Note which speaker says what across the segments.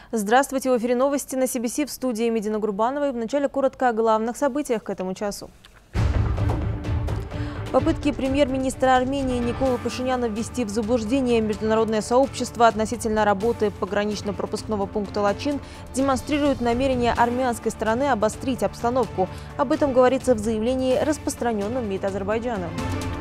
Speaker 1: Здравствуйте, в эфире новости на CBC, в студии Медина Гурбанова. И вначале коротко о главных событиях к этому часу. Попытки премьер-министра Армении Николы Пашиняна ввести в заблуждение международное сообщество относительно работы погранично-пропускного пункта Лачин демонстрируют намерение армянской стороны обострить обстановку. Об этом говорится в заявлении, распространенном МИД Азербайджана.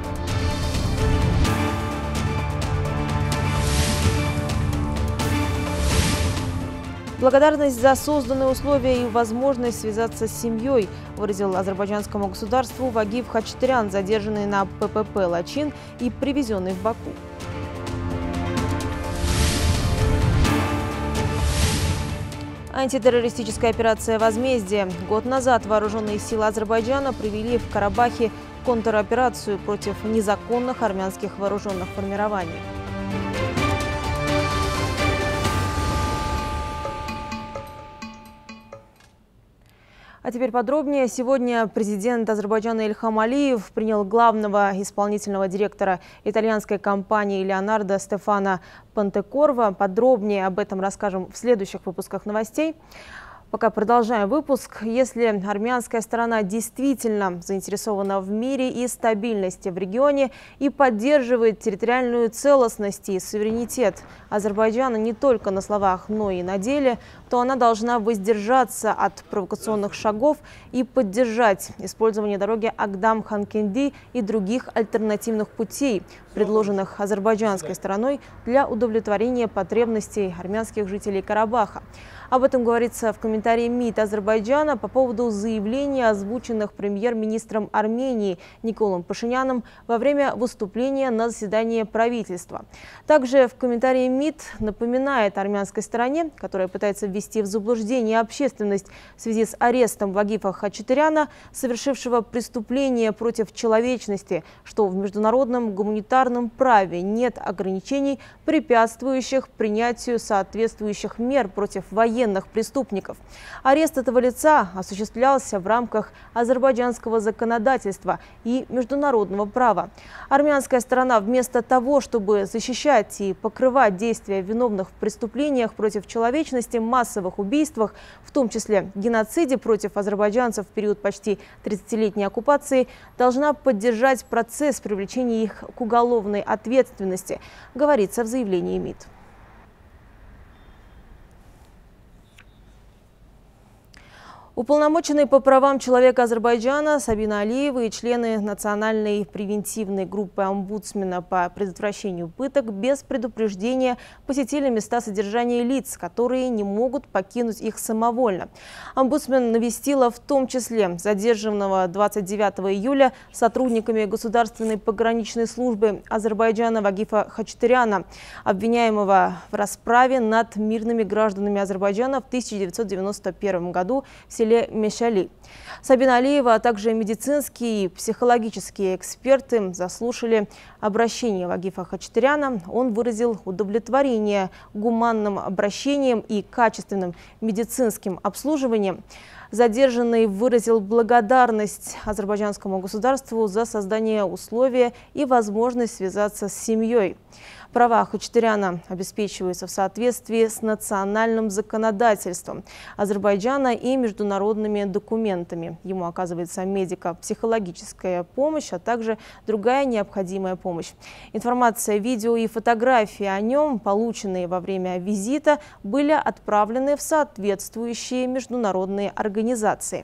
Speaker 1: Благодарность за созданные условия и возможность связаться с семьей выразил азербайджанскому государству Вагиф Хачатурян, задержанный на ППП «Лачин» и привезенный в Баку. Антитеррористическая операция «Возмездие». Год назад вооруженные силы Азербайджана провели в Карабахе контроперацию против незаконных армянских вооруженных формирований. А теперь подробнее. Сегодня президент Азербайджана Ильхам Алиев принял главного исполнительного директора итальянской компании «Леонардо» Стефано Пантекорво. Подробнее об этом расскажем в следующих выпусках новостей. Пока продолжаем выпуск. Если армянская сторона действительно заинтересована в мире и стабильности в регионе и поддерживает территориальную целостность и суверенитет Азербайджана не только на словах, но и на деле, то она должна воздержаться от провокационных шагов и поддержать использование дороги Агдам-Ханкенди и других альтернативных путей, предложенных азербайджанской стороной для удовлетворения потребностей армянских жителей Карабаха. Об этом говорится в комментарии МИД Азербайджана по поводу заявления, озвученных премьер-министром Армении Николом Пашиняном во время выступления на заседании правительства. Также в комментарии МИД напоминает армянской стороне, которая пытается ввести в заблуждение общественность в связи с арестом Вагифа Хачатуряна, совершившего преступление против человечности, что в международном гуманитарном праве нет ограничений, препятствующих принятию соответствующих мер против военных преступников. Арест этого лица осуществлялся в рамках азербайджанского законодательства и международного права. Армянская сторона вместо того, чтобы защищать и покрывать действия виновных в преступлениях против человечности, массовых убийствах, в том числе геноциде против азербайджанцев в период почти 30-летней оккупации, должна поддержать процесс привлечения их к уголовной ответственности, говорится в заявлении МИД. Уполномоченный по правам человека Азербайджана Сабина Алиева и члены национальной превентивной группы омбудсмена по предотвращению пыток без предупреждения посетили места содержания лиц, которые не могут покинуть их самовольно. Омбудсмен навестила в том числе задержанного 29 июля сотрудниками Государственной пограничной службы Азербайджана Вагифа Хачатуряна, обвиняемого в расправе над мирными гражданами Азербайджана в 1991 году в селе Мешали. Сабина Алиева, а также медицинские и психологические эксперты заслушали обращение Вагифа Хачатуряна. Он выразил удовлетворение гуманным обращением и качественным медицинским обслуживанием. Задержанный выразил благодарность азербайджанскому государству за создание условий и возможность связаться с семьей. Права Хачатуряна обеспечиваются в соответствии с национальным законодательством Азербайджана и международными документами. Ему оказывается медико-психологическая помощь, а также другая необходимая помощь. Информация, видео и фотографии о нем, полученные во время визита, были отправлены в соответствующие международные организации.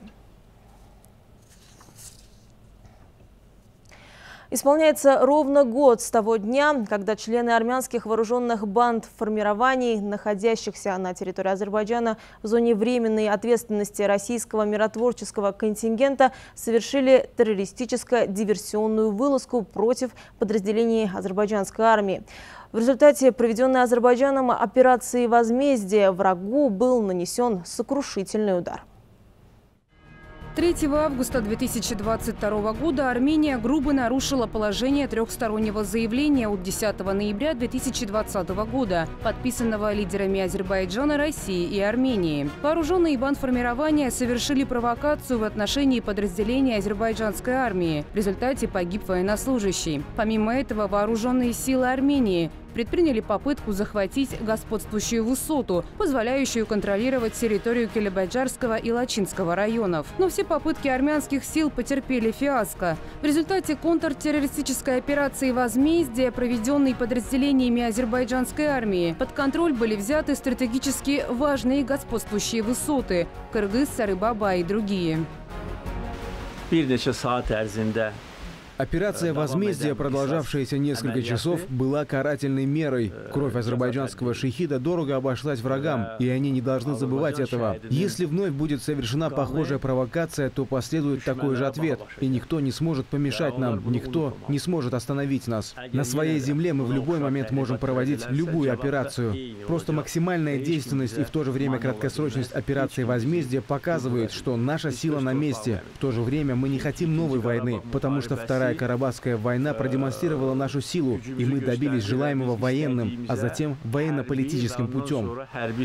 Speaker 1: Исполняется ровно год с того дня, когда члены армянских вооруженных банд формирований, находящихся на территории Азербайджана в зоне временной ответственности российского миротворческого контингента, совершили террористическо-диверсионную вылазку против подразделений азербайджанской армии. В результате проведенной Азербайджаном операции «Возмездие» врагу был нанесен сокрушительный удар.
Speaker 2: 3 августа 2022 года Армения грубо нарушила положение трехстороннего заявления от 10 ноября 2020 года, подписанного лидерами Азербайджана, России и Армении. Вооруженные бандформирования совершили провокацию в отношении подразделений азербайджанской армии. В результате погиб военнослужащий. Помимо этого, вооруженные силы Армении предприняли попытку захватить господствующую высоту, позволяющую контролировать территорию Келебаджарского и Лачинского районов. Но все попытки армянских сил потерпели фиаско. В результате контртеррористической операции «Возмездие», проведенной подразделениями азербайджанской армии, под контроль были взяты стратегически важные господствующие высоты – Кыргыз, Сарыбаба и другие.
Speaker 3: Операция «Возмездие», продолжавшаяся несколько часов, была карательной мерой. Кровь азербайджанского шахида дорого обошлась врагам, и они не должны забывать этого. Если вновь будет совершена похожая провокация, то последует такой же ответ. И никто не сможет помешать нам, никто не сможет остановить нас. На своей земле мы в любой момент можем проводить любую операцию. Просто максимальная действенность и в то же время краткосрочность операции «Возмездие» показывают, что наша сила на месте. В то же время мы не хотим новой войны, потому что Вторая Карабахская война продемонстрировала нашу силу, и мы добились желаемого военным, а затем военно-политическим путем.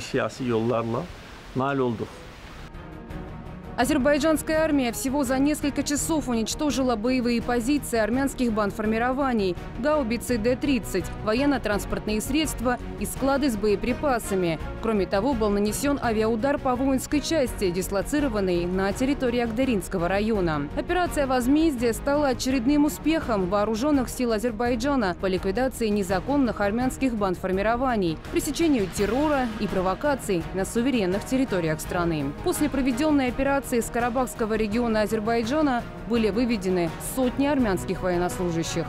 Speaker 2: Азербайджанская армия всего за несколько часов уничтожила боевые позиции армянских бандформирований, гаубицы Д-30, военно-транспортные средства и склады с боеприпасами. Кроме того, был нанесен авиаудар по воинской части, дислоцированной на территории Агдеринского района. Операция «Возмездие» стала очередным успехом вооруженных сил Азербайджана по ликвидации незаконных армянских бандформирований, пресечению террора и провокаций на суверенных территориях страны. После проведенной операции из Карабахского региона Азербайджана были выведены сотни армянских военнослужащих.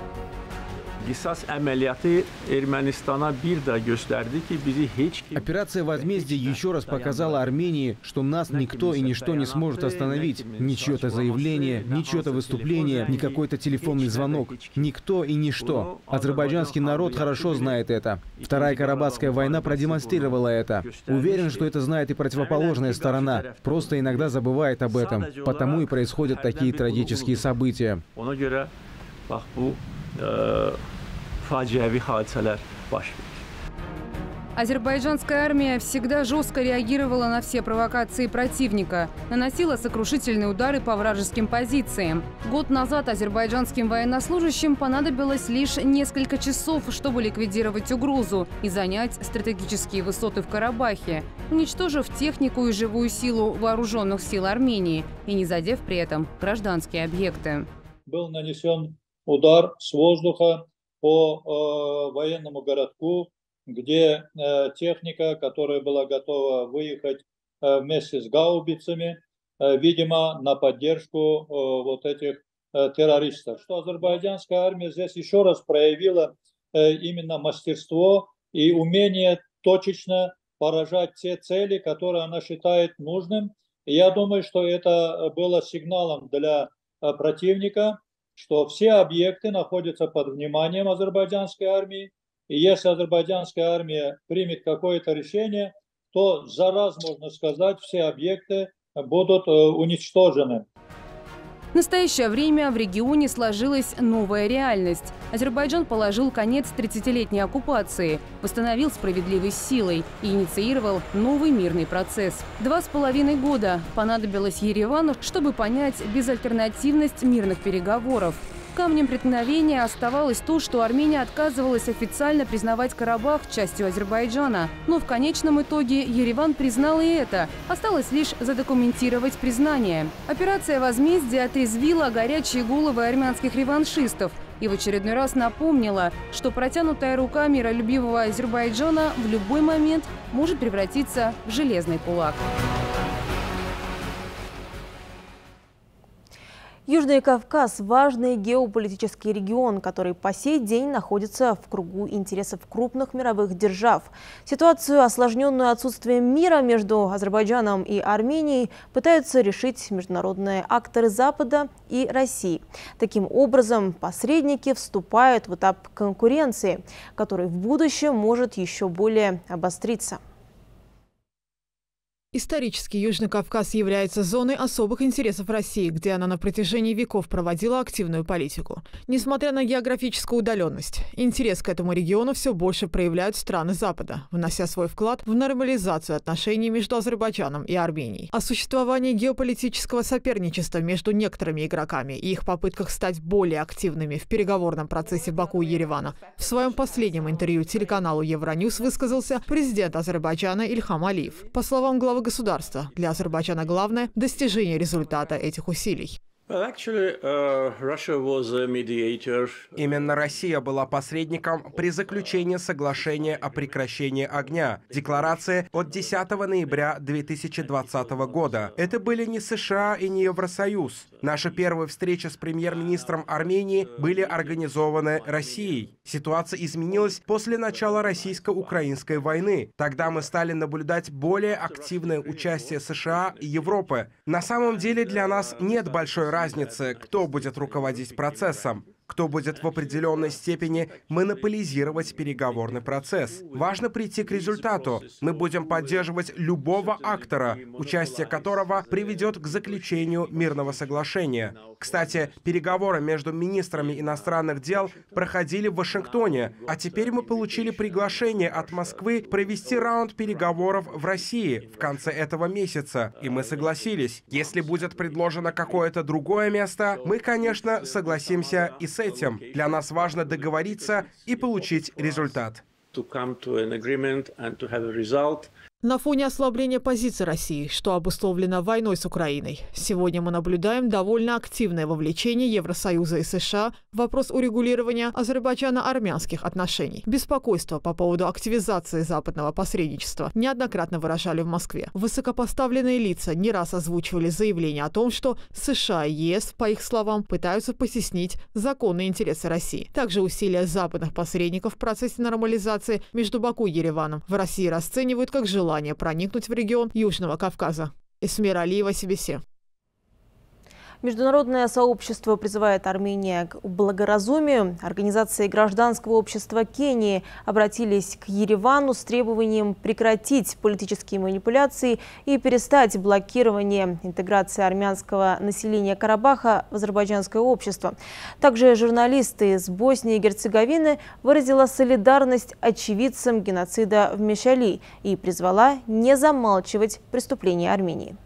Speaker 3: Операция «Возмездие» еще раз показала Армении, что нас никто и ничто не сможет остановить. Ни чье-то заявление, ни чье-то выступление, ни какой-то телефонный звонок. Никто и ничто. Азербайджанский народ хорошо знает это. Вторая Карабахская война продемонстрировала это. Уверен, что это знает и противоположная сторона. Просто иногда забывает об этом. Потому и происходят такие трагические события.
Speaker 2: Азербайджанская армия всегда жестко реагировала на все провокации противника, наносила сокрушительные удары по вражеским позициям. Год назад азербайджанским военнослужащим понадобилось лишь несколько часов, чтобы ликвидировать угрозу и занять стратегические высоты в Карабахе, уничтожив технику и живую силу вооруженных сил Армении и не задев при этом гражданские объекты.
Speaker 4: Был нанесен удар с воздуха по военному городку, где техника, которая была готова выехать вместе с гаубицами, видимо, на поддержку вот этих террористов. Что азербайджанская армия здесь еще раз проявила именно мастерство и умение точечно поражать те цели, которые она считает нужным. И я думаю, что это было сигналом для противника, что все объекты находятся под вниманием азербайджанской армии. И если азербайджанская армия примет какое-то решение, то за раз, можно сказать, все объекты будут уничтожены.
Speaker 2: В настоящее время в регионе сложилась новая реальность. Азербайджан положил конец 30-летней оккупации, восстановил справедливость силой и инициировал новый мирный процесс. 2,5 года понадобилось Еревану, чтобы понять безальтернативность мирных переговоров. Камнем преткновения оставалось то, что Армения отказывалась официально признавать Карабах частью Азербайджана. Но в конечном итоге Ереван признал и это. Осталось лишь задокументировать признание. Операция «Возмездие» отрезвила горячие головы армянских реваншистов и в очередной раз напомнила, что протянутая рука миролюбивого Азербайджана в любой момент может превратиться в железный кулак.
Speaker 1: Южный Кавказ – важный геополитический регион, который по сей день находится в кругу интересов крупных мировых держав. Ситуацию, осложненную отсутствием мира между Азербайджаном и Арменией, пытаются решить международные акторы Запада и России. Таким образом, посредники вступают в этап конкуренции, который в будущем может еще более обостриться.
Speaker 5: Исторически Южный Кавказ является зоной особых интересов России, где она на протяжении веков проводила активную политику. Несмотря на географическую удаленность, интерес к этому региону все больше проявляют страны Запада, внося свой вклад в нормализацию отношений между Азербайджаном и Арменией. О существовании геополитического соперничества между некоторыми игроками и их попытках стать более активными в переговорном процессе Баку и Еревана в своем последнем интервью телеканалу Евроньюз высказался президент Азербайджана Ильхам Алиев. По словам главы государства, для Азербайджана главное – достижение результата этих усилий.
Speaker 6: Именно Россия была посредником при заключении соглашения о прекращении огня, декларации от 10 ноября 2020 года. Это были не США и не Евросоюз. Наши первые встречи с премьер-министром Армении были организованы Россией. Ситуация изменилась после начала российско-украинской войны. Тогда мы стали наблюдать более активное участие США и Европы. На самом деле для нас нет большой разницы, кто будет руководить процессом, кто будет в определенной степени монополизировать переговорный процесс. Важно прийти к результату. Мы будем поддерживать любого актора, участие которого приведет к заключению мирного соглашения. Кстати, переговоры между министрами иностранных дел проходили в Вашингтоне, а теперь мы получили приглашение от Москвы провести раунд переговоров в России в конце этого месяца, и мы согласились. Если будет предложено какое-то другое место, мы, конечно, согласимся и с этим. Для нас важно договориться и получить результат.
Speaker 5: На фоне ослабления позиций России, что обусловлено войной с Украиной, сегодня мы наблюдаем довольно активное вовлечение Евросоюза и США в вопрос урегулирования азербайджано-армянских отношений. Беспокойство по поводу активизации западного посредничества неоднократно выражали в Москве. Высокопоставленные лица не раз озвучивали заявление о том, что США и ЕС, по их словам, пытаются потеснить законные интересы России. Также усилия западных посредников в процессе нормализации между Баку и Ереваном в России расценивают как желание проникнуть в регион Южного Кавказа. Эсмира Алиева, CBC.
Speaker 1: Международное сообщество призывает Армению к благоразумию. Организации гражданского общества Кении обратились к Еревану с требованием прекратить политические манипуляции и перестать блокирование интеграции армянского населения Карабаха в азербайджанское общество. Также журналисты из Боснии и Герцеговины выразила солидарность очевидцам геноцида в Мешали и призвала не замалчивать преступления Армении.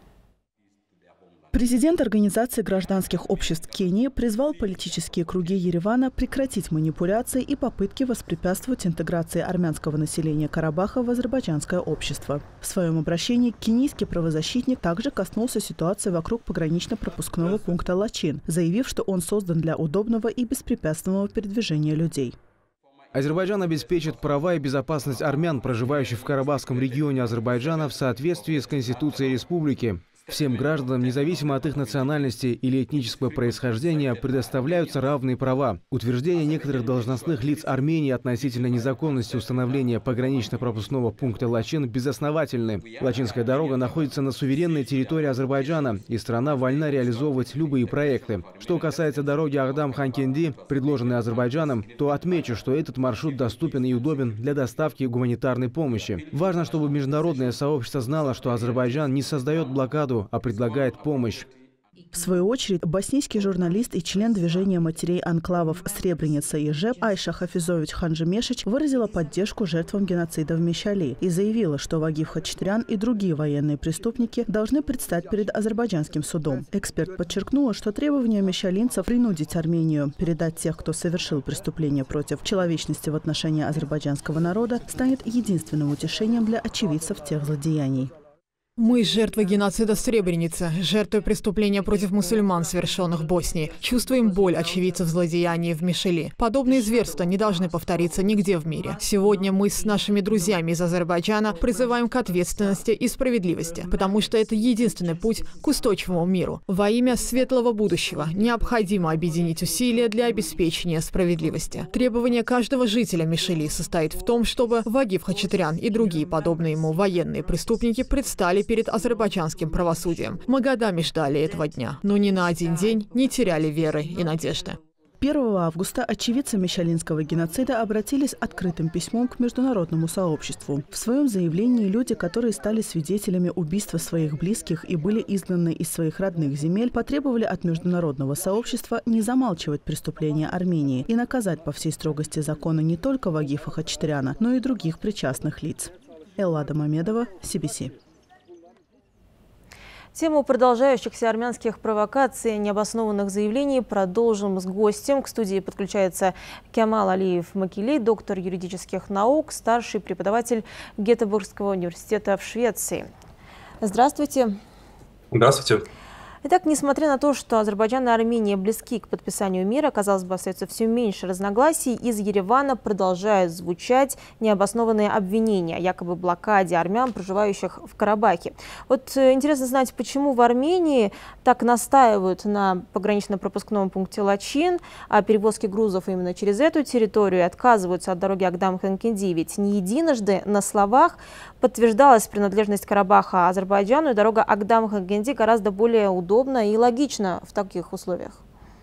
Speaker 7: Президент Организации гражданских обществ Кении призвал политические круги Еревана прекратить манипуляции и попытки воспрепятствовать интеграции армянского населения Карабаха в азербайджанское общество. В своем обращении кенийский правозащитник также коснулся ситуации вокруг погранично-пропускного пункта Лачин, заявив, что он создан для удобного и беспрепятственного передвижения людей.
Speaker 3: Азербайджан обеспечит права и безопасность армян, проживающих в Карабахском регионе Азербайджана, в соответствии с Конституцией республики. Всем гражданам, независимо от их национальности или этнического происхождения, предоставляются равные права. Утверждения некоторых должностных лиц Армении относительно незаконности установления погранично-пропускного пункта Лачин безосновательны. Лачинская дорога находится на суверенной территории Азербайджана, и страна вольна реализовывать любые проекты. Что касается дороги Агдам-Ханкенди, предложенной Азербайджаном, то отмечу, что этот маршрут доступен и удобен для доставки гуманитарной помощи. Важно, чтобы международное сообщество знало, что Азербайджан не создает блокаду, а предлагает помощь.
Speaker 7: В свою очередь, боснийский журналист и член движения матерей анклавов Сребреница и Ижевск Айша Хафизович Ханжемешич выразила поддержку жертвам геноцида в Мешали и заявила, что Вагиф Хачатрян и другие военные преступники должны предстать перед азербайджанским судом. Эксперт подчеркнула, что требования мешалинцев принудить Армению передать тех, кто совершил преступление против человечности в отношении азербайджанского народа, станет единственным утешением для очевидцев тех злодеяний.
Speaker 5: Мы жертвы геноцида в Сребренице, жертвы преступления против мусульман, совершенных в Боснии. Чувствуем боль очевидцев злодеяний в Мешали. Подобные зверства не должны повториться нигде в мире. Сегодня мы с нашими друзьями из Азербайджана призываем к ответственности и справедливости, потому что это единственный путь к устойчивому миру. Во имя светлого будущего необходимо объединить усилия для обеспечения справедливости. Требование каждого жителя Мешали состоит в том, чтобы Вагиф Хачатрян и другие подобные ему военные преступники предстали перед азербайджанским правосудием. Мы годами ждали этого дня, но ни на один день не теряли веры и надежды.
Speaker 7: 1 августа очевидцы мишалинского геноцида обратились с открытым письмом к международному сообществу. В своем заявлении люди, которые стали свидетелями убийства своих близких и были изгнаны из своих родных земель, потребовали от международного сообщества не замалчивать преступления Армении и наказать по всей строгости закона не только Вагифа Хачатуряна, но и других причастных лиц. Эллада Мамедова, CBC.
Speaker 1: Тему продолжающихся армянских провокаций и необоснованных заявлений продолжим с гостем. К студии подключается Кемал Алиев-Макилей, доктор юридических наук, старший преподаватель Гетеборгского университета в Швеции. Здравствуйте.
Speaker 8: Здравствуйте.
Speaker 1: Итак, несмотря на то, что Азербайджан и Армения близки к подписанию мира, казалось бы, остается все меньше разногласий, из Еревана продолжают звучать необоснованные обвинения о якобы блокаде армян, проживающих в Карабахе. Вот интересно знать, почему в Армении так настаивают на погранично-пропускном пункте Лачин, о перевозке грузов именно через эту территорию, и отказываются от дороги Агдам-Ханкенди. Ведь не единожды на словах подтверждалась принадлежность Карабаха Азербайджану, и дорога Агдам-Ханкенди гораздо более удобна и логично в таких условиях.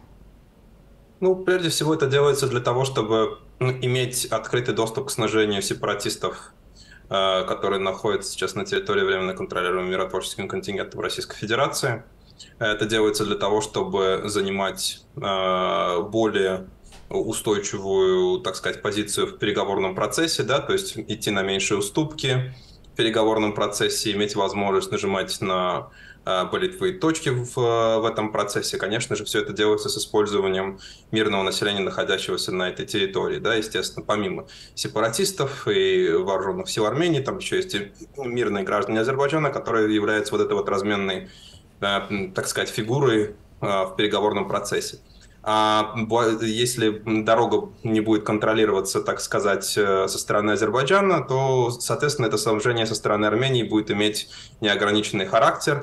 Speaker 8: Ну, прежде всего, это делается для того, чтобы иметь открытый доступ к снабжению сепаратистов, которые находятся сейчас на территории временно контролируемого миротворческим контингентом Российской Федерации. Это делается для того, чтобы занимать более устойчивую, так сказать, позицию в переговорном процессе, да, то есть идти на меньшие уступки в переговорном процессе, иметь возможность нажимать на болевые точки в этом процессе. Конечно же, все это делается с использованием мирного населения, находящегося на этой территории. Да, естественно, помимо сепаратистов и вооруженных сил Армении, там еще есть и мирные граждане Азербайджана, которые являются вот этой вот разменной, так сказать, фигурой в переговорном процессе. А если дорога не будет контролироваться, так сказать, со стороны Азербайджана, то, соответственно, это снабжение со стороны Армении будет иметь неограниченный характер.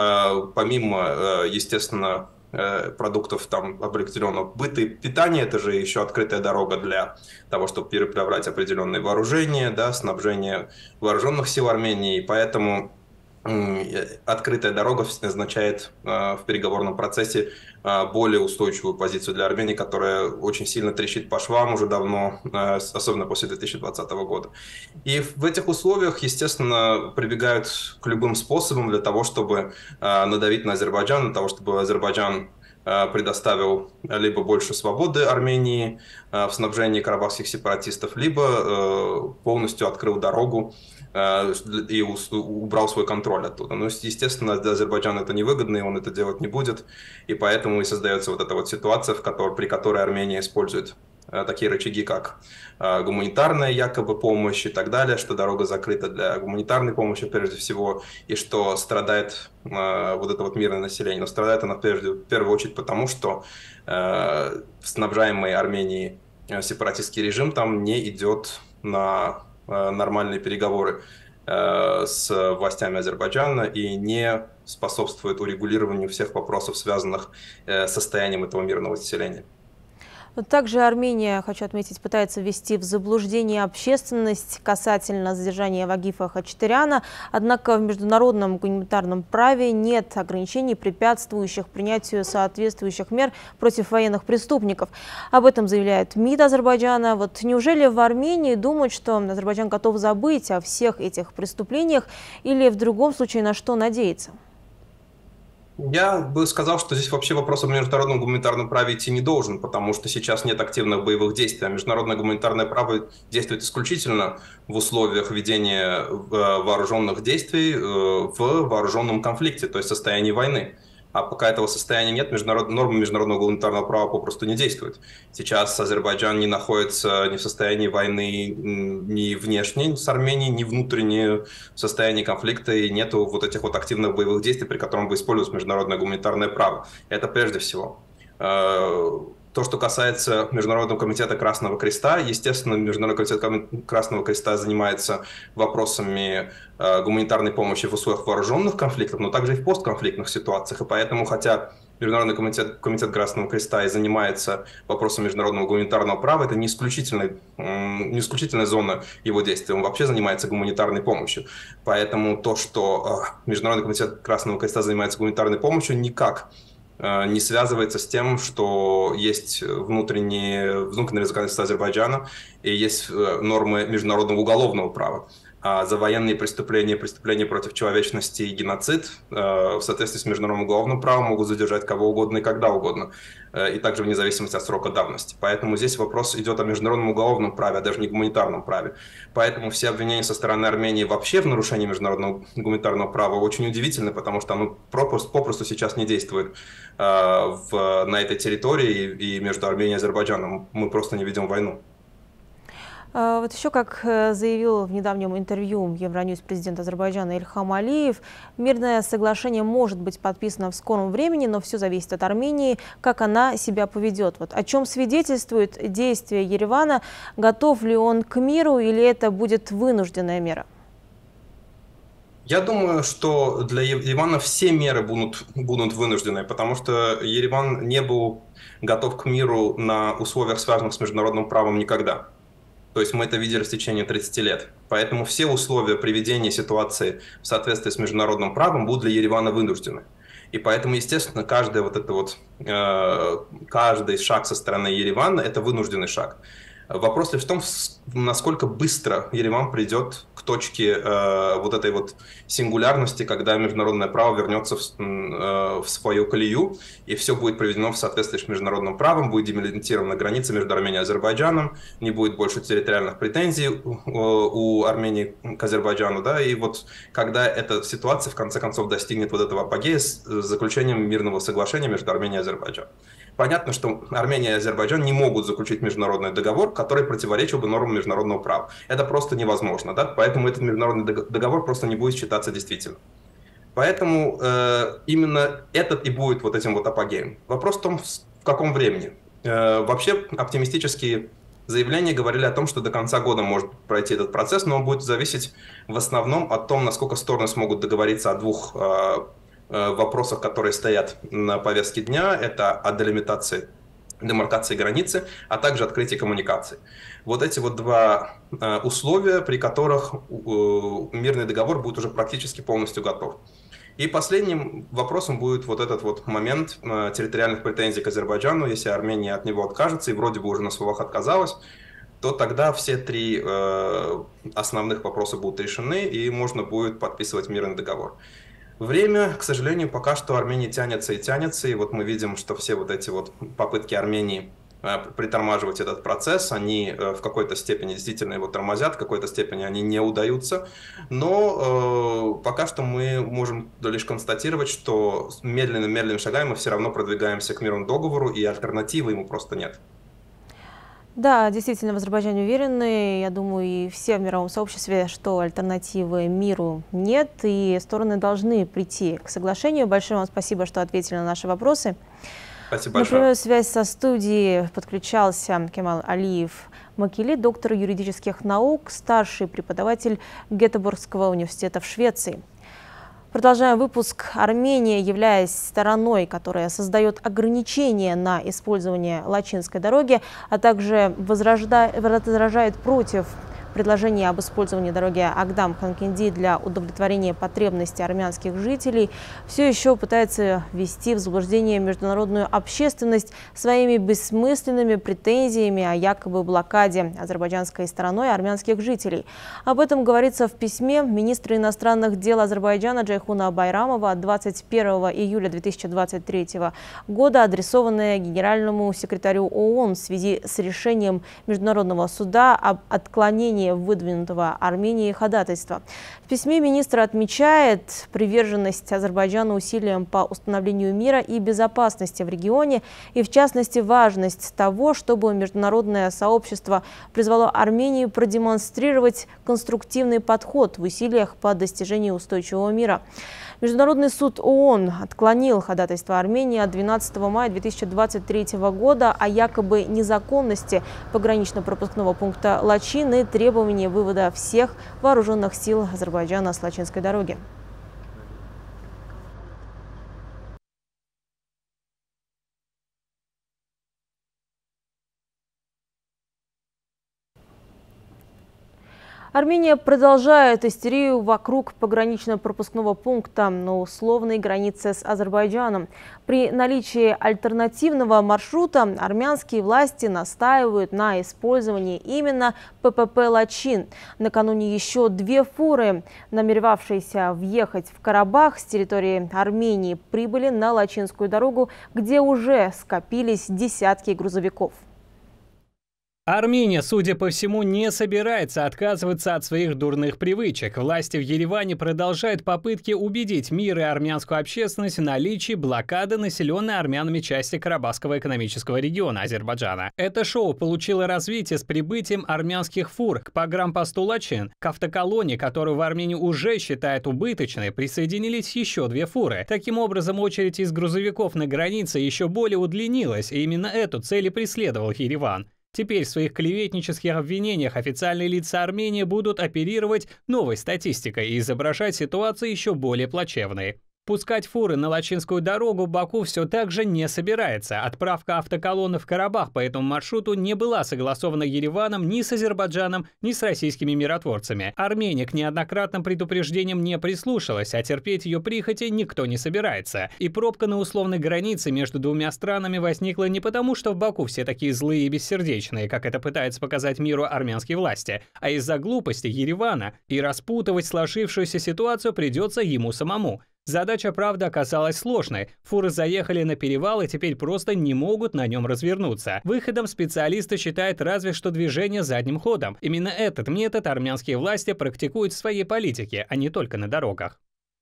Speaker 8: Помимо, естественно, продуктов там определенного быта и питания, это же еще открытая дорога для того, чтобы переправлять определенные вооружения, да, снабжение вооруженных сил Армении, и поэтому открытая дорога означает в переговорном процессе более устойчивую позицию для Армении, которая очень сильно трещит по швам уже давно, особенно после 2020 года. И в этих условиях, естественно, прибегают к любым способам для того, чтобы надавить на Азербайджан, для того, чтобы Азербайджан предоставил либо больше свободы Армении в снабжении карабахских сепаратистов, либо полностью открыл дорогу и убрал свой контроль оттуда. Но, естественно, для Азербайджана это невыгодно, и он это делать не будет. И поэтому и создается вот эта вот ситуация, при которой Армения использует такие рычаги, как гуманитарная якобы помощь и так далее, что дорога закрыта для гуманитарной помощи прежде всего, и что страдает вот это вот мирное население. Но страдает она в первую очередь потому, что снабжаемый Арменией сепаратистский режим там не идет на нормальные переговоры с властями Азербайджана и не способствует урегулированию всех вопросов, связанных с состоянием этого мирного населения.
Speaker 1: Также Армения, хочу отметить, пытается ввести в заблуждение общественность касательно задержания Вагифа Хачатуряна. Однако в международном гуманитарном праве нет ограничений, препятствующих принятию соответствующих мер против военных преступников. Об этом заявляет МИД Азербайджана. Вот неужели в Армении думают, что Азербайджан готов забыть о всех этих преступлениях, или в другом случае на что надеяться?
Speaker 8: Я бы сказал, что здесь вообще вопрос о международном гуманитарном праве идти не должен, потому что сейчас нет активных боевых действий, а международное гуманитарное право действует исключительно в условиях ведения вооруженных действий в вооруженном конфликте, то есть состоянии войны. А пока этого состояния нет, нормы международного гуманитарного права попросту не действуют. Сейчас Азербайджан не находится ни в состоянии войны ни внешней с Арменией, ни внутренней в состоянии конфликта, и нету вот этих вот активных боевых действий, при котором бы использовалось международное гуманитарное право. Это прежде всего. То, что касается Международного комитета Красного Креста, естественно, Международный комитет Красного Креста занимается вопросами гуманитарной помощи в условиях вооруженных конфликтов, но также и в постконфликтных ситуациях. И поэтому, хотя Международный комитет Красного Креста и занимается вопросом международного гуманитарного права, это не исключительная зона его действия. Он вообще занимается гуманитарной помощью. Поэтому то, что Международный комитет Красного Креста занимается гуманитарной помощью, никак не связывается с тем, что есть внутреннее законодательство Азербайджана и есть нормы международного уголовного права. А за военные преступления, преступления против человечности и геноцид в соответствии с международным уголовным правом могут задержать кого угодно и когда угодно, и также вне зависимости от срока давности. Поэтому здесь вопрос идет о международном уголовном праве, а даже не гуманитарном праве. Поэтому все обвинения со стороны Армении вообще в нарушении международного гуманитарного права очень удивительны, потому что оно попросту сейчас не действует на этой территории и между Арменией и Азербайджаном. Мы просто не ведем войну.
Speaker 1: Вот еще, как заявил в недавнем интервью Евроньюс президент Азербайджана Ильхам Алиев, мирное соглашение может быть подписано в скором времени, но все зависит от Армении, как она себя поведет. Вот о чем свидетельствует действие Еревана, готов ли он к миру или это будет вынужденная мера?
Speaker 8: Я думаю, что для Еревана все меры будут вынуждены, потому что Ереван не был готов к миру на условиях, связанных с международным правом, никогда. То есть мы это видели в течение 30 лет. Поэтому все условия приведения ситуации в соответствии с международным правом будут для Еревана вынуждены. И поэтому, естественно, каждый шаг со стороны Еревана – это вынужденный шаг. Вопрос лишь в том, насколько быстро Ереван придет к точке вот этой вот сингулярности, когда международное право вернется в свою колею, и все будет приведено в соответствии с международным правом, будет демилитаризирована граница между Арменией и Азербайджаном, не будет больше территориальных претензий у Армении к Азербайджану, да, и вот когда эта ситуация в конце концов достигнет вот этого апогея с заключением мирного соглашения между Арменией и Азербайджаном. Понятно, что Армения и Азербайджан не могут заключить международный договор, который противоречил бы нормам международного права. Это просто невозможно, да? Поэтому этот международный договор просто не будет считаться действительным. Поэтому именно этот и будет вот этим вот апогеем. Вопрос в том, в каком времени. Вообще оптимистические заявления говорили о том, что до конца года может пройти этот процесс, но он будет зависеть в основном от того, насколько стороны смогут договориться о двух вопросах, которые стоят на повестке дня. Это о делимитации, демаркации границы, а также открытии коммуникаций. Вот эти вот два условия, при которых мирный договор будет уже практически полностью готов. И последним вопросом будет вот этот вот момент территориальных претензий к Азербайджану. Если Армения от него откажется и вроде бы уже на словах отказалась, то тогда все три основных вопроса будут решены и можно будет подписывать мирный договор. Время, к сожалению, пока что Армении тянется, и вот мы видим, что все вот эти вот попытки Армении притормаживать этот процесс, они в какой-то степени действительно его тормозят, в какой-то степени они не удаются, но пока что мы можем лишь констатировать, что медленными шагами мы все равно продвигаемся к мирному договору, и альтернативы ему просто нет.
Speaker 1: Да, действительно, в Азербайджане уверены, я думаю, и все в мировом сообществе, что альтернативы миру нет, и стороны должны прийти к соглашению. Большое вам спасибо, что ответили на наши вопросы.
Speaker 8: Спасибо большое.
Speaker 1: На прямую связь со студией подключался Кемал Алиев Макили, доктор юридических наук, старший преподаватель Гетеборгского университета в Швеции. Продолжаем выпуск. Армения, являясь стороной, которая создает ограничения на использование Лачинской дороги, а также возражает против предложение об использовании дороги Агдам-Ханкенди для удовлетворения потребностей армянских жителей, все еще пытается ввести в заблуждение международную общественность своими бессмысленными претензиями о якобы блокаде азербайджанской стороной армянских жителей. Об этом говорится в письме министра иностранных дел Азербайджана Джайхуна Байрамова от 21 июля 2023 года, адресованное генеральному секретарю ООН в связи с решением Международного суда об отклонении выдвинутого Арменией ходатайства. В письме министр отмечает приверженность Азербайджана усилиям по установлению мира и безопасности в регионе и, в частности, важность того, чтобы международное сообщество призвало Армению продемонстрировать конструктивный подход в усилиях по достижению устойчивого мира. Международный суд ООН отклонил ходатайство Армении от 12 мая 2023 года о якобы незаконности погранично-пропускного пункта Лачин и требовании вывода всех вооруженных сил Азербайджана с Лачинской дороги. Армения продолжает истерию вокруг погранично-пропускного пункта на условной границе с Азербайджаном. При наличии альтернативного маршрута армянские власти настаивают на использовании именно ППП «Лачин». Накануне еще 2 фуры, намеревавшиеся въехать в Карабах с территории Армении, прибыли на Лачинскую дорогу, где уже скопились десятки грузовиков.
Speaker 9: Армения, судя по всему, не собирается отказываться от своих дурных привычек. Власти в Ереване продолжают попытки убедить мир и армянскую общественность в наличии блокады населенной армянами части Карабахского экономического региона Азербайджана. Это шоу получило развитие с прибытием армянских фур к погранпосту Лачин. К автоколонне, которую в Армении уже считают убыточной, присоединились еще 2 фуры. Таким образом, очередь из грузовиков на границе еще более удлинилась, и именно эту цель и преследовал Ереван. Теперь в своих клеветнических обвинениях официальные лица Армении будут оперировать новой статистикой и изображать ситуацию еще более плачевной. Пускать фуры на Лачинскую дорогу Баку все так же не собирается. Отправка автоколонны в Карабах по этому маршруту не была согласована Ереваном ни с Азербайджаном, ни с российскими миротворцами. Армения к неоднократным предупреждениям не прислушалась, а терпеть ее прихоти никто не собирается. И пробка на условной границе между двумя странами возникла не потому, что в Баку все такие злые и бессердечные, как это пытаются показать миру армянские власти, а из-за глупости Еревана, и распутывать сложившуюся ситуацию придется ему самому. Задача, правда, оказалась сложной. Фуры заехали на перевал и теперь просто не могут на нем развернуться. Выходом специалисты считают разве что движение задним ходом. Именно этот метод армянские власти практикуют в своей политике, а не только на дорогах.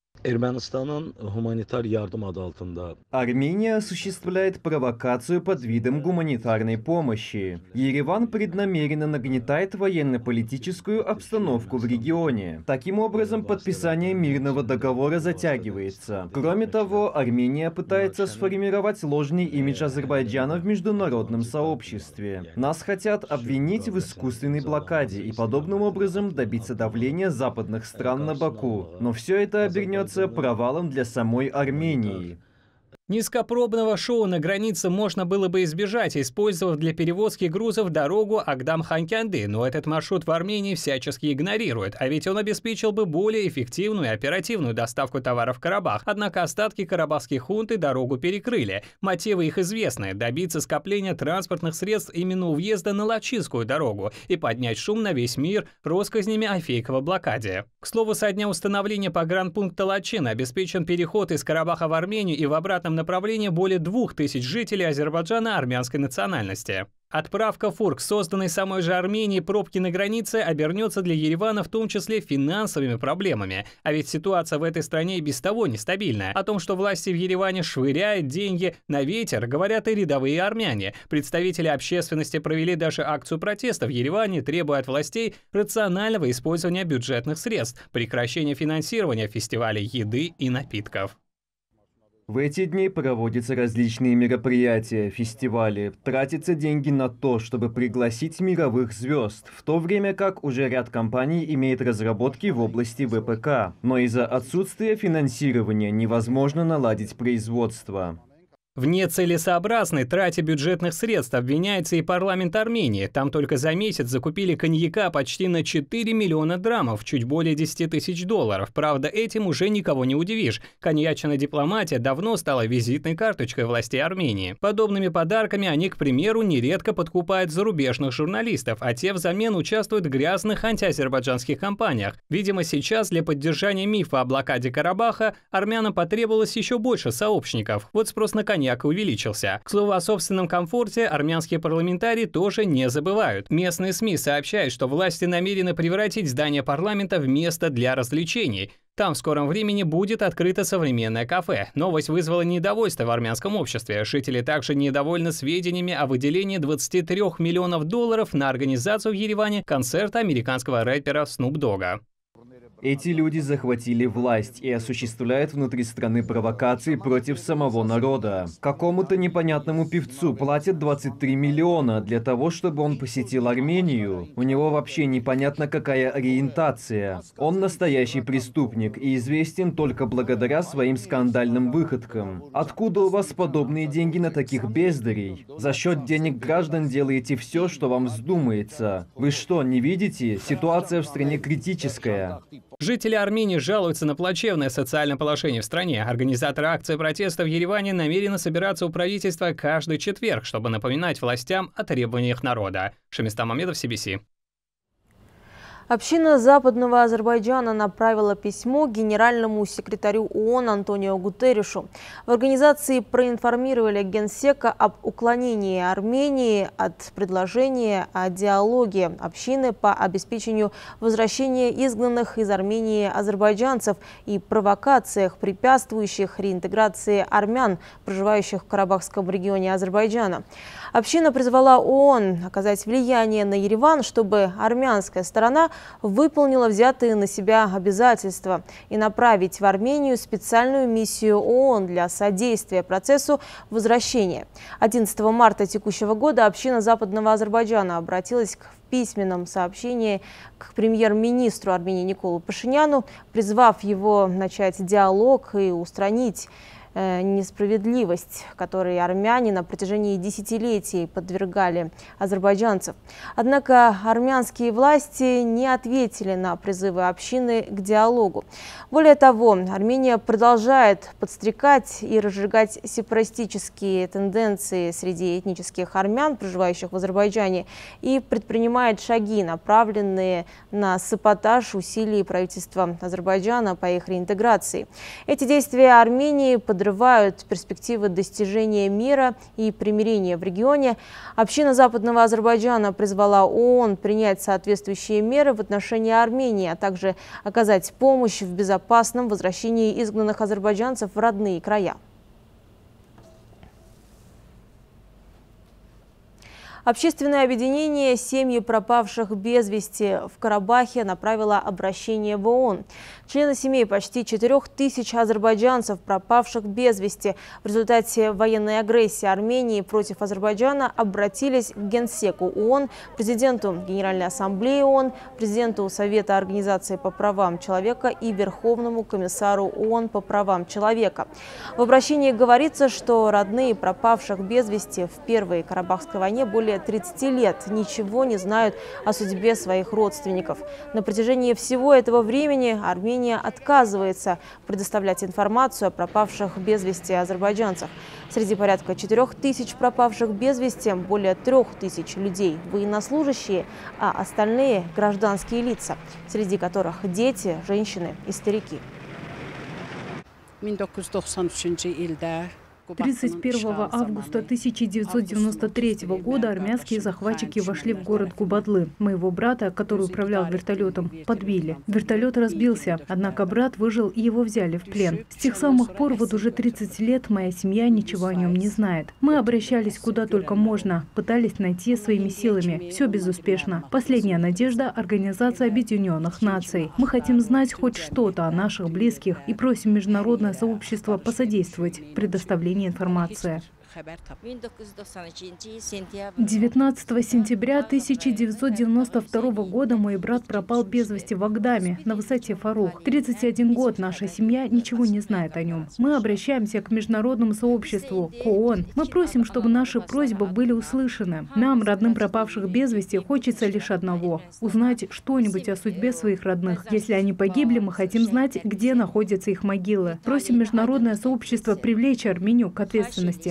Speaker 10: Армения осуществляет провокацию под видом гуманитарной помощи. Ереван преднамеренно нагнетает военно-политическую обстановку в регионе. Таким образом, подписание мирного договора затягивается. Кроме того, Армения пытается сформировать ложный имидж Азербайджана в международном сообществе. Нас хотят обвинить в искусственной блокаде и подобным образом добиться давления западных стран на Баку. Но все это обернется провалом для самой Армении.
Speaker 9: Низкопробного шоу на границе можно было бы избежать, использовав для перевозки грузов дорогу Агдам-Ханкянды, но этот маршрут в Армении всячески игнорирует, а ведь он обеспечил бы более эффективную и оперативную доставку товаров в Карабах. Однако остатки карабахских хунты дорогу перекрыли. Мотивы их известны – добиться скопления транспортных средств именно у въезда на Лачинскую дорогу и поднять шум на весь мир россказнями о фейковой блокаде. К слову, со дня установления погранпункта Лачин обеспечен переход из Карабаха в Армению и в обратном направлении более 2000 жителей Азербайджана армянской национальности. Отправка фур к созданной самой же Армении пробки на границе обернется для Еревана в том числе финансовыми проблемами. А ведь ситуация в этой стране и без того нестабильная. О том, что власти в Ереване швыряют деньги на ветер, говорят и рядовые армяне. Представители общественности провели даже акцию протеста в Ереване, требуя от властей рационального использования бюджетных средств, прекращения финансирования фестивалей еды и напитков.
Speaker 10: В эти дни проводятся различные мероприятия, фестивали. Тратятся деньги на то, чтобы пригласить мировых звезд, в то время как уже ряд компаний имеет разработки в области ВПК. Но из-за отсутствия финансирования невозможно наладить производство.
Speaker 9: В нецелесообразной трате бюджетных средств обвиняется и парламент Армении. Там только за месяц закупили коньяка почти на 4 миллиона драмов, чуть более 10 тысяч долларов. Правда, этим уже никого не удивишь. Коньячная дипломатия давно стала визитной карточкой властей Армении. Подобными подарками они, к примеру, нередко подкупают зарубежных журналистов, а те взамен участвуют в грязных антиазербайджанских кампаниях. Видимо, сейчас для поддержания мифа о блокаде Карабаха армянам потребовалось еще больше сообщников. Вот спрос на коньяк увеличился. К слову, о собственном комфорте армянские парламентарии тоже не забывают. Местные СМИ сообщают, что власти намерены превратить здание парламента в место для развлечений. Там в скором времени будет открыто современное кафе. Новость вызвала недовольство в армянском обществе. Жители также недовольны сведениями о выделении 23 миллионов долларов на организацию в Ереване концерта американского рэпера Снуп Догга.
Speaker 10: Эти люди захватили власть и осуществляют внутри страны провокации против самого народа. Какому-то непонятному певцу платят 23 миллиона для того, чтобы он посетил Армению. У него вообще непонятно какая ориентация. Он настоящий преступник и известен только благодаря своим скандальным выходкам. Откуда у вас подобные деньги на таких бездарей? За счет денег граждан делаете все, что вам вздумается. Вы что, не видите? Ситуация в стране критическая.
Speaker 9: Жители Армении жалуются на плачевное социальное положение в стране. Организаторы акции протеста в Ереване намерены собираться у правительства каждый четверг, чтобы напоминать властям о требованиях народа. Шамистан Мамедов, CBC.
Speaker 1: Община Западного Азербайджана направила письмо генеральному секретарю ООН Антонио Гутерришу. В организации проинформировали Генсека об уклонении Армении от предложения о диалоге общины по обеспечению возвращения изгнанных из Армении азербайджанцев и провокациях, препятствующих реинтеграции армян, проживающих в Карабахском регионе Азербайджана. Община призвала ООН оказать влияние на Ереван, чтобы армянская сторона выполнила взятые на себя обязательства и направить в Армению специальную миссию ООН для содействия процессу возвращения. 11 марта текущего года община Западного Азербайджана обратилась в письменном сообщении к премьер-министру Армении Николу Пашиняну, призвав его начать диалог и устранить несправедливость, которой армяне на протяжении десятилетий подвергали азербайджанцев. Однако армянские власти не ответили на призывы общины к диалогу. Более того, Армения продолжает подстрекать и разжигать сепаратистические тенденции среди этнических армян, проживающих в Азербайджане, и предпринимает шаги, направленные на саботаж усилий правительства Азербайджана по их реинтеграции. Эти действия Армении подрывают перспективы достижения мира и примирения в регионе. Община Западного Азербайджана призвала ООН принять соответствующие меры в отношении Армении, а также оказать помощь в безопасном возвращении изгнанных азербайджанцев в родные края. Общественное объединение «Семьи пропавших без вести» в Карабахе направило обращение в ООН. Члены семей почти 4000 азербайджанцев, пропавших без вести в результате военной агрессии Армении против Азербайджана, обратились к Генсеку ООН, президенту Генеральной Ассамблеи ООН, президенту Совета Организации по правам человека и Верховному комиссару ООН по правам человека. В обращении говорится, что родные пропавших без вести в Первой Карабахской войне более 30 лет ничего не знают о судьбе своих родственников. На протяжении всего этого времени Армения отказывается предоставлять информацию о пропавших без вести азербайджанцах. Среди порядка 4000 пропавших без вести более 3000 людей – военнослужащие, а остальные – гражданские лица, среди которых дети, женщины и старики.
Speaker 2: 31 августа 1993 года армянские захватчики вошли в город Губадлы. Моего брата, который управлял вертолетом, подбили. Вертолет разбился, однако брат выжил и его взяли в плен. С тех самых пор вот уже 30 лет моя семья ничего о нем не знает. Мы обращались куда только можно, пытались найти своими силами. Все безуспешно. Последняя надежда – Организация Объединенных Наций. Мы хотим знать хоть что-то о наших близких и просим международное сообщество посодействовать предоставлению информации. 19 сентября 1992 года мой брат пропал без вести в Агдаме, на высоте Фарух. 31 год наша семья ничего не знает о нем. Мы обращаемся к международному сообществу, к ООН. Мы просим, чтобы наши просьбы были услышаны. Нам, родным пропавших без вести, хочется лишь одного – узнать что-нибудь о судьбе своих родных. Если они погибли, мы хотим знать, где находятся их могилы. Просим международное сообщество привлечь Армению к ответственности.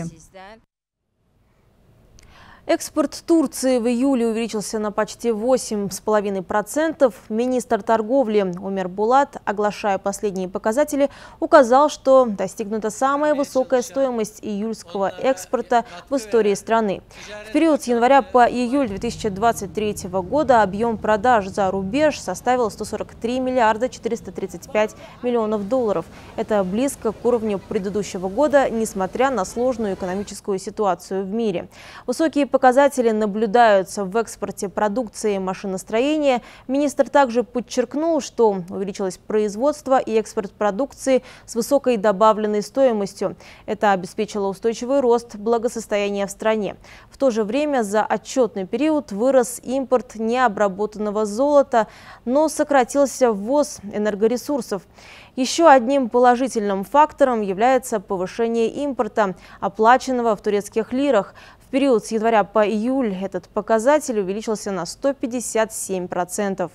Speaker 1: Экспорт Турции в июле увеличился на почти 8,5%. Министр торговли Умер Булат, оглашая последние показатели, указал, что достигнута самая высокая стоимость июльского экспорта в истории страны. В период с января по июль 2023 года объем продаж за рубеж составил 143 миллиарда 435 миллионов долларов. Это близко к уровню предыдущего года, несмотря на сложную экономическую ситуацию в мире. Высокие показатели показатели наблюдаются в экспорте продукции машиностроения. Министр также подчеркнул, что увеличилось производство и экспорт продукции с высокой добавленной стоимостью. Это обеспечило устойчивый рост благосостояния в стране. В то же время за отчетный период вырос импорт необработанного золота, но сократился ввоз энергоресурсов. Еще одним положительным фактором является повышение импорта, оплаченного в турецких лирах. В период с января по июль этот показатель увеличился на 157%.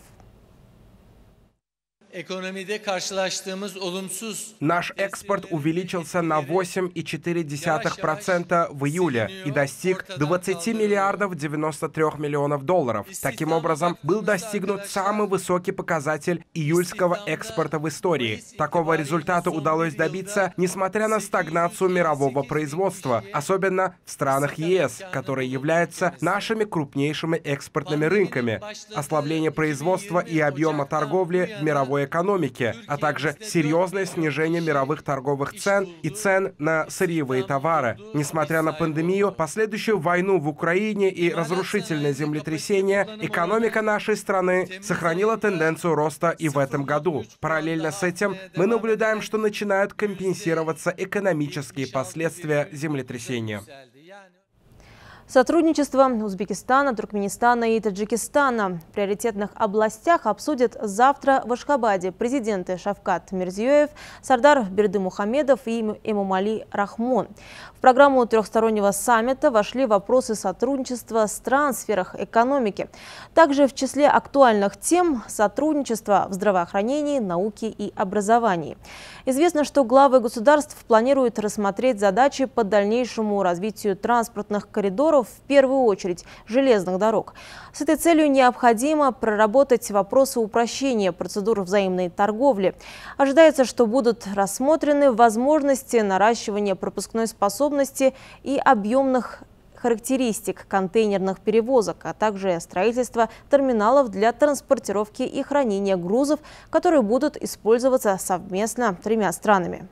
Speaker 6: Наш экспорт увеличился на 8,4% в июле и достиг 20 миллиардов 93 миллионов долларов. Таким образом, был достигнут самый высокий показатель июльского экспорта в истории. Такого результата удалось добиться, несмотря на стагнацию мирового производства, особенно в странах ЕС, которые являются нашими крупнейшими экспортными рынками, ослабление производства и объема торговли в мировой экономики, а также серьезное снижение мировых торговых цен и цен на сырьевые товары. Несмотря на пандемию, последующую войну в Украине и разрушительное землетрясение, экономика нашей страны сохранила тенденцию роста и в этом году. Параллельно с этим мы наблюдаем, что начинают компенсироваться экономические последствия землетрясения.
Speaker 1: Сотрудничество Узбекистана, Туркменистана и Таджикистана в приоритетных областях обсудят завтра в Ашхабаде президенты Шавкат Мирзиёев, Сардар Бердымухамедов и Эмомали Рахмон. В программу трехстороннего саммита вошли вопросы сотрудничества стран в сферах экономики. Также в числе актуальных тем – сотрудничество в здравоохранении, науке и образовании. Известно, что главы государств планируют рассмотреть задачи по дальнейшему развитию транспортных коридоров, в первую очередь железных дорог. С этой целью необходимо проработать вопросы упрощения процедур взаимной торговли. Ожидается, что будут рассмотрены возможности наращивания пропускной способности и объемных характеристик контейнерных перевозок, а также строительство терминалов для транспортировки и хранения грузов, которые будут использоваться совместно тремя странами.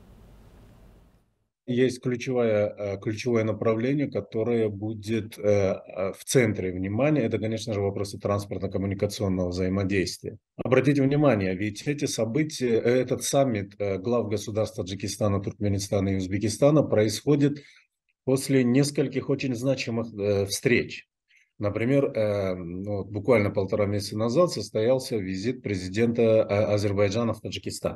Speaker 11: Есть ключевое направление, которое будет в центре внимания. Это, конечно же, вопросы транспортно-коммуникационного взаимодействия. Обратите внимание, ведь эти события, этот саммит глав государств Таджикистана, Туркменистана и Узбекистана происходит после нескольких очень значимых встреч. Например, буквально 1,5 месяца назад состоялся визит президента Азербайджана в Таджикистан.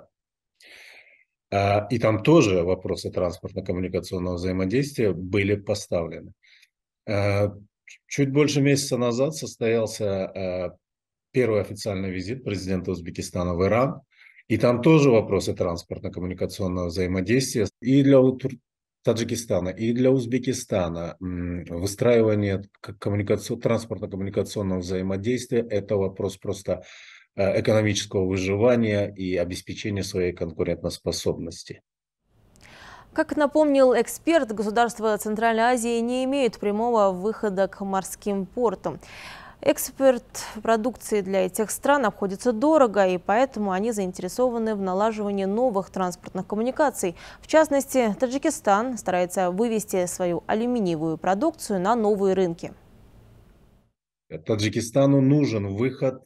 Speaker 11: И там тоже вопросы транспортно-коммуникационного взаимодействия были поставлены. Чуть больше месяца назад состоялся первый официальный визит президента Узбекистана в Иран. И там тоже вопросы транспортно-коммуникационного взаимодействия и для Таджикистана, и для Узбекистана. Выстраивание транспортно-коммуникационного взаимодействия – это вопрос просто экономического выживания и обеспечения своей конкурентоспособности.
Speaker 1: Как напомнил эксперт, государства Центральной Азии не имеют прямого выхода к морским портам. Экспорт продукции для этих стран обходится дорого, и поэтому они заинтересованы в налаживании новых транспортных коммуникаций. В частности, Таджикистан старается вывести свою алюминиевую продукцию на новые рынки.
Speaker 11: Таджикистану нужен выход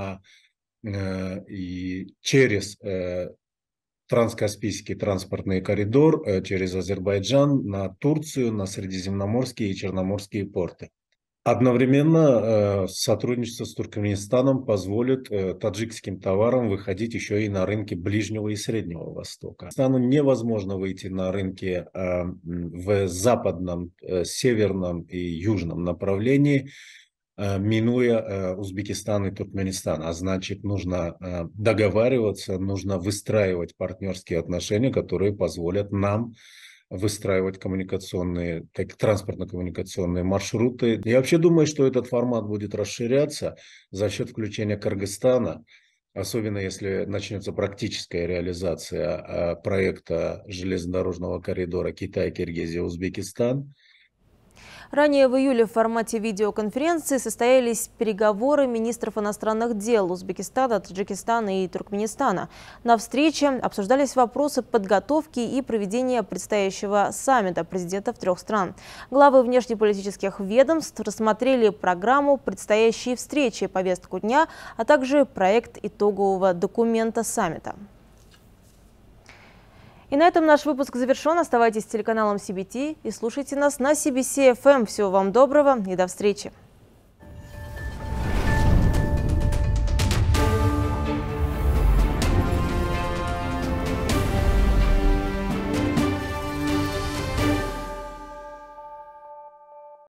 Speaker 11: через транскаспийский транспортный коридор, через Азербайджан, на Турцию, на средиземноморские и черноморские порты. Одновременно сотрудничество с Туркменистаном позволит таджикским товарам выходить еще и на рынки Ближнего и Среднего Востока. Таджикистану невозможно выйти на рынки в западном, северном и южном направлении, минуя Узбекистан и Туркменистан. А значит, нужно договариваться, нужно выстраивать партнерские отношения, которые позволят нам выстраивать транспортно-коммуникационные маршруты. Я вообще думаю, что этот формат будет расширяться за счет включения Кыргызстана, особенно если начнется практическая реализация проекта железнодорожного коридора Китай, Киргизия, Узбекистан.
Speaker 1: Ранее в июле в формате видеоконференции состоялись переговоры министров иностранных дел Узбекистана, Таджикистана и Туркменистана. На встрече обсуждались вопросы подготовки и проведения предстоящего саммита президентов трех стран. Главы внешнеполитических ведомств рассмотрели программу предстоящей встречи, повестку дня, а также проект итогового документа саммита. И на этом наш выпуск завершен. Оставайтесь с телеканалом CBT и слушайте нас на CBC FM. Всего вам доброго и до встречи.